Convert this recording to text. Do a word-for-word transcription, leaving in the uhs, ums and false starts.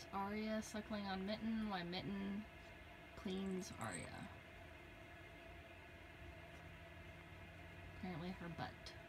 Arya suckling on Mitten while Mitten cleans Arya. Apparently her butt.